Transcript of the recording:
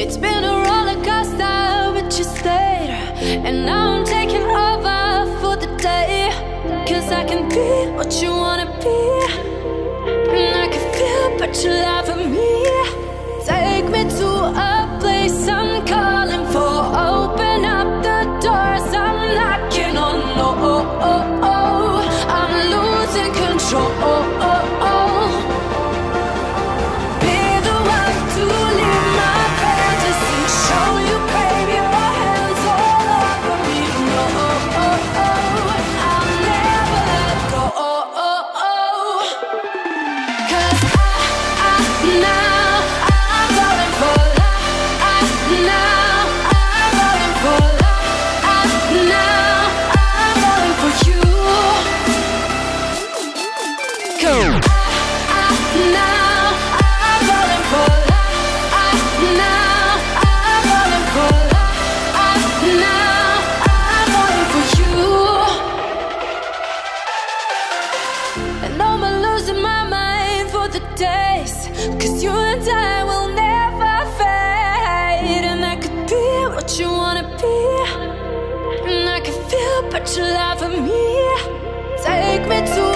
It's been a roller coaster, but you stayed. And now I'm taking over for the day. 'Cause I can be what you wanna be, and I can feel but you lie for me. Take me to a place I'm calling for. Open up the doors I'm knocking on. Oh, I'm losing control. Be the one to leave my fantasy. Show you, baby, your hands all over me. No, I'll never let go. 'Cause now I'm falling for love. Now I'm falling for love. Now I'm falling for you. Now I'm falling for love. Now I'm falling for love. Now I'm falling for you. And I'm losing my mind for the days. 'Cause you and I will never fade. And I could be what you wanna be, and I can feel but you lie for me. Take me to